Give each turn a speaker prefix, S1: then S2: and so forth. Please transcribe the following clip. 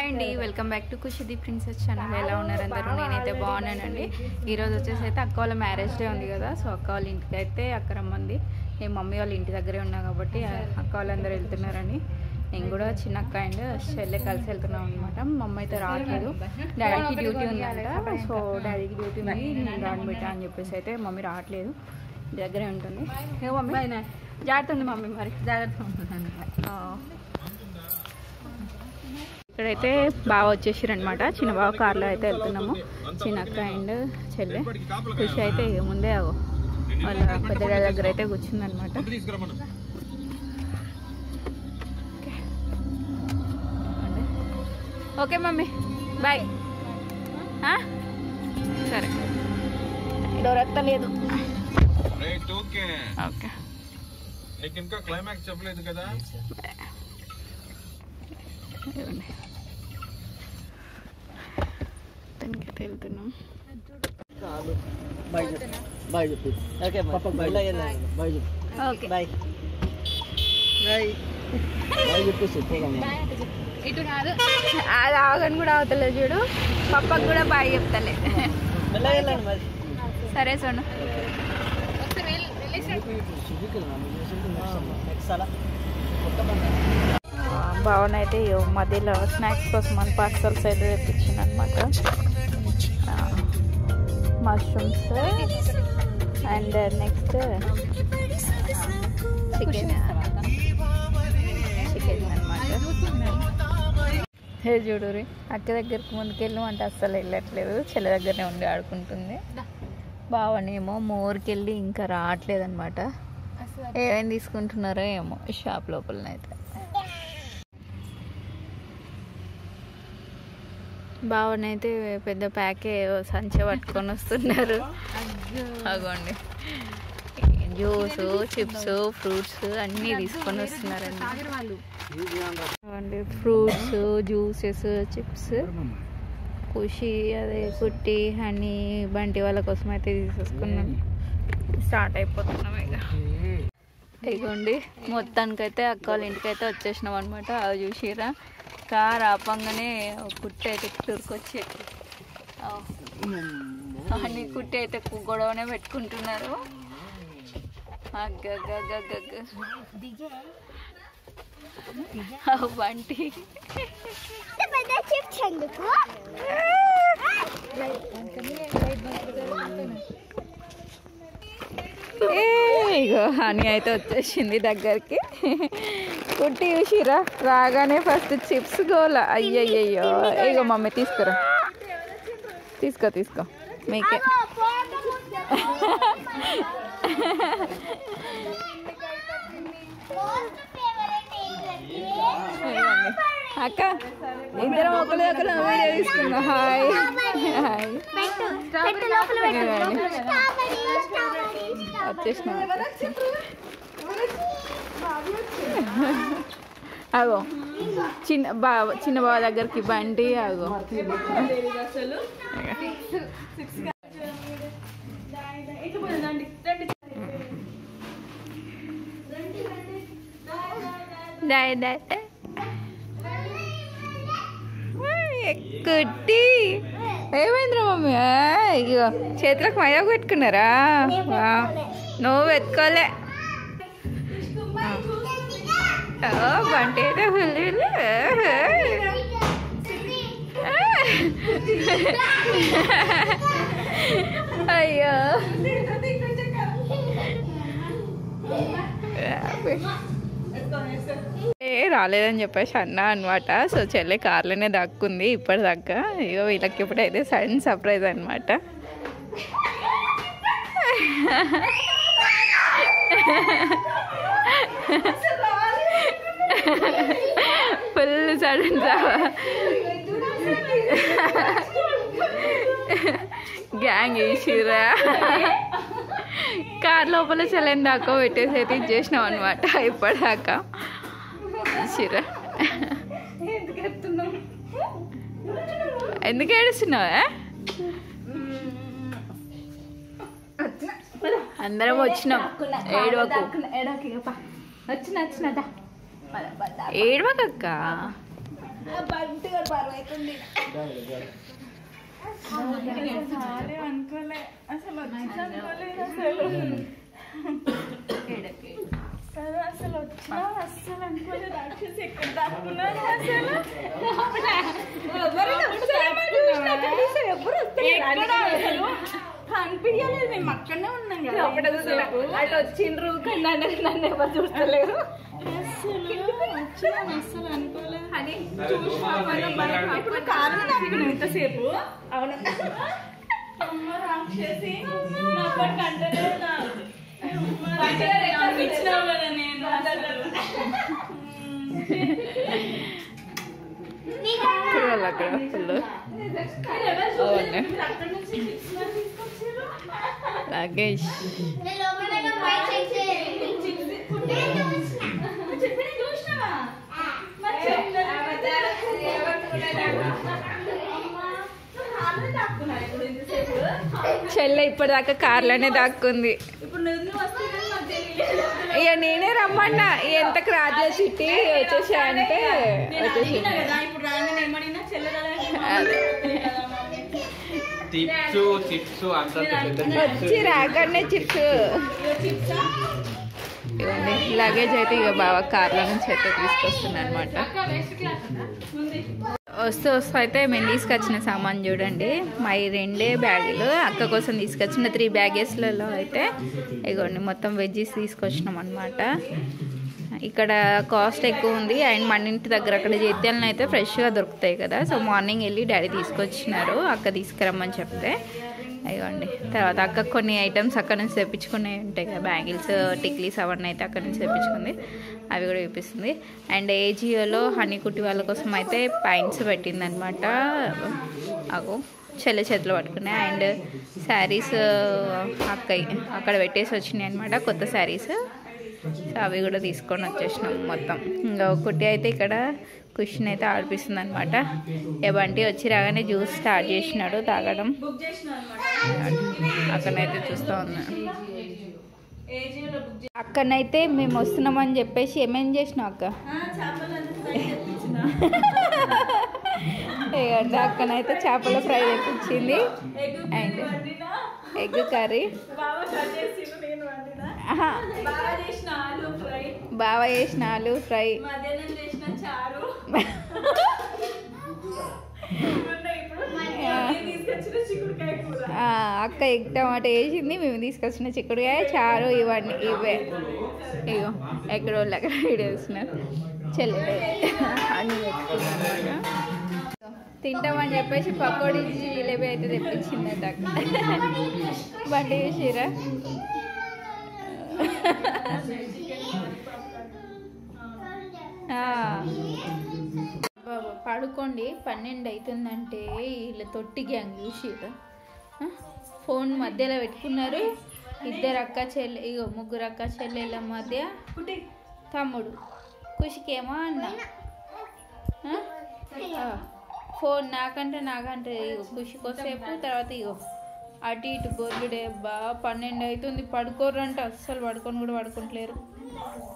S1: Hi అండి, welcome back to Khushi the princess channel. ఎలా ఉన్నారు అందరూ? నేనైతే బాగున్నానండి. ఈరోజు వచ్చేసి అయితే అక్క వాళ్ళ మ్యారేజ్ డే ఉంది కదా, సో అక్క వాళ్ళ ఇంటికి అయితే అక్క రమ్మంది. నేను మమ్మీ వాళ్ళ ఇంటి దగ్గరే ఉన్నా కాబట్టి అక్క వాళ్ళందరూ వెళ్తున్నారని నేను కూడా చిన్న అక్క అండ్ చెల్లె కలిసి వెళ్తున్నాం అనమాట. మమ్మీ అయితే రావట్లేదు, డాడీకి డ్యూటీ ఉందంట. సో డాడీకి డ్యూటీ ఉంది, నేను రాను బిడ్డ అని చెప్పేసి అయితే మమ్మీ రావట్లేదు, దగ్గరే ఉంటుంది. ఏ మమ్మీ జాగ్రత్త ఉంది మమ్మీ, మరి జాగ్రత్త ఉంటుంది. ఇక్కడైతే బాగా వచ్చేసారు అనమాట. చిన్న బావ కార్లో అయితే వెళ్తున్నాము. చిన్న అక్క అండ్ చెల్లె ఖుషి అయితే ముందే వాళ్ళ పెద్ద దగ్గర అయితే కూర్చుందనమాట. Okay mummy bye. సరే, డోర్ ఎత్తలేదు. ఓకే,
S2: ఇంకా క్లైమాక్స్ చెప్పలేదు కదా.
S1: తనకైతే వెళ్తున్నాం. ఇటు కాదు, అది ఆగని కూడా అవుతలేదు చూడు. పప్పకు కూడా బాయ్ చెప్తలే. సరే సోను, భావన అయితే మధ్యలో స్నాక్స్ కోసం అని పార్సల్స్ అయితే తెప్పించింది అనమాట. మష్రూమ్స్ అండ్ నెక్స్ట్ చికెన్ అనమాట. చూడు రీ, అక్క దగ్గరికి ముందుకెళ్ళి అంటే అస్సలు వెళ్ళట్లేదు, చెల్లె దగ్గరనే ఉండి ఆడుకుంటుంది. బావనేమో మోర్కి వెళ్ళి ఇంకా రావట్లేదు అనమాట. ఏమేమి తీసుకుంటున్నారో ఏమో షాప్ లోపలనైతే. బావనైతే పెద్ద ప్యాకే సంచి పట్టుకొని వస్తున్నారు. అగోండి, జ్యూస్, చిప్స్, ఫ్రూట్స్ అన్నీ తీసుకొని వస్తున్నారండి. Fruits, juices, chips. ఖుషి అదే కుట్టి హనీ బంటి వాళ్ళ కోసం అయితే తీసేసుకున్నాం. స్టార్ట్ అయిపోతున్నాం ఇక. ఇగోండి, మొత్తానికైతే అక్క వాళ్ళ ఇంటికి అయితే వచ్చేసినాం అనమాట. అవి చూసిరా, కార్ ఆపంగానే కుట్టి అయితే తురుకొచ్చి అన్ని కుట్టి అయితే గొడవనే పెట్టుకుంటున్నారు. బంటి ఇగో హనీ అయితే వచ్చేసింది దగ్గరికి. కుట్టి చూసిరా, రాగానే ఫస్ట్ చిప్స్ గోల. అయ్యయ్యో, ఇగో మమ్మీ తీసుకురా, తీసుకో తీసుకో మీకే. అక్క ఇద్దరం ఒకరు వీడియో తీసుకున్నా. హాయ్ హాయ్, వచ్చేసిన. అగో చిన్న బావ దగ్గరికి బండి. అగో కుట్టి ఏమైందిరా మమ్మీ? ఇగో చేతులకు మైదా పెట్టుకున్నారా? నువ్వు పెట్టుకోలే. బంటి అయితే ఫుల్ అయ్యో రాలేదని చెప్పేసి అన్నా అనమాట. సో చెల్లె కార్లోనే దక్కుంది ఇప్పటిదాకా. ఇగో వీళ్ళకి ఇప్పుడైతే సడన్ సర్ప్రైజ్ అనమాట. ఫుల్ సడన్ గ్యాంగ్ వేసిరా. కార్ లోపల చెల్లెని దాకా పెట్టేసి అయితే ఇచ్చేసినాం అనమాట. ఇప్పటిదాకా ఇచ్చిరా. ఎందుకు ఏడుస్తున్నావా? అందరం వచ్చినాం, ఏడవకు. ఏడవకక్క. అనుకోలే అసలు అసలు వచ్చినా అస్సలు అనుకోలేదు రాక్షసి ఎక్కడ దాక్కున్నాను అసలు కనిపించలేదు మేము అక్కడనే ఉన్నాం కదా అటు వచ్చిండ్రు కానీ నన్ను ఎవరు చూస్తలేరు అసలు అనుకోలేదు అని ఇప్పుడు కారణం దాక్కున్నాం ఇంతసేపు అవును అమ్మ రాక్షసి కంటనే రాకేష్ చెల్లె ఇప్పటిదాకా కార్లోనే దాక్కుంది ఇక నేనే రమ్మన్నా ఎంతకు రాజుల చిట్టి వచ్చేసా అంటే వచ్చేసి వచ్చి రాగానే చిప్స్ ఇవన్నీ లగేజ్ అయితే ఇక బాగా కార్లో నుంచి అయితే తీసుకొస్తున్నా అనమాట. వస్తూ అయితే మేము తీసుకొచ్చిన సామాన్ చూడండి, మా 2 బ్యాగులు అక్క కోసం తీసుకొచ్చిన 3 బ్యాగేస్లలో అయితే ఇగోండి మొత్తం వెజ్జీస్ తీసుకొచ్చినాం అనమాట. ఇక్కడ కాస్ట్ ఎక్కువ ఉంది అండ్ మన ఇంటి దగ్గర అక్కడ జైత్యాలను అయితే ఫ్రెష్గా దొరుకుతాయి కదా. సో మార్నింగ్ వెళ్ళి డాడీ తీసుకొచ్చినారు అక్క తీసుకురమ్మని చెప్తే. ఇవ్వండి తర్వాత అక్క కొన్ని ఐటమ్స్ అక్కడ నుంచి తెప్పించుకునే ఉంటాయి కదా, బ్యాంగిల్స్ టిక్లీస్ అవన్నీ అయితే అక్కడ నుంచి తెప్పించుకుంది, అవి కూడా చూపిస్తుంది. అండ్ ఏజియోలో హనీ కుట్టి వాళ్ళ కోసం అయితే పైన్స్ పెట్టిందనమాట, అగో చెల్లె చేతిలో పట్టుకున్నాయి. అండ్ శారీస్ అక్కడ పెట్టేసి వచ్చినాయి అనమాట, కొత్త శారీస్. సో అవి కూడా తీసుకొని వచ్చేసినాం మొత్తం. ఇంకా ఒకటి అయితే ఇక్కడ ఖుషిని అయితే ఆడిపిస్తుంది అనమాట. ఏ బంటి వచ్చి రాగానే జ్యూస్ స్టార్ట్ చేసినాడు తాగడం, అక్కడనైతే చూస్తూ ఉన్నాను. అక్కడనైతే మేము వస్తున్నామని చెప్పేసి ఏమేం చేసినావు అక్క? అక్కనైతే చేపల ఫ్రై తెప్పించింది అండ్ ఎగ్ కర్రీ, బాగా చేసిన ఆలు ఫ్రై, అక్క ఎగ్ టమాటా వేసింది, మేము తీసుకొచ్చిన చిక్కుడుకాయ చారు, ఇవన్నీ ఇవే. ఇగో ఎక్కడో అక్కడ వేస్తున్నారు చెల్లె అన్నీ పెట్టుకున్నాను. తింటామని చెప్పేసి పకోడీ జిలేబీ అయితే తెప్పించిందట అక్క. బండి చూసిరా, పడుకోండి 12 అవుతుందంటే వీళ్ళ తొట్టి గ్యాంగ్ చూసిరా, ఫోన్ మధ్యలో పెట్టుకున్నారు. 2 అక్క చెల్లె, ఇగో 3 అక్క చెల్లెళ్ళ మధ్య తమ్ముడు ఖుషికేమో అన్న ఫోన్ నాకంటే ఇగో ఖుషి కోసేపు తర్వాత ఇగో అటు ఇటు గొర్రెడే. 12 అవుతుంది, పడుకోర్రంట, అస్సలు పడుకొని కూడా పడుకుంటలేరు.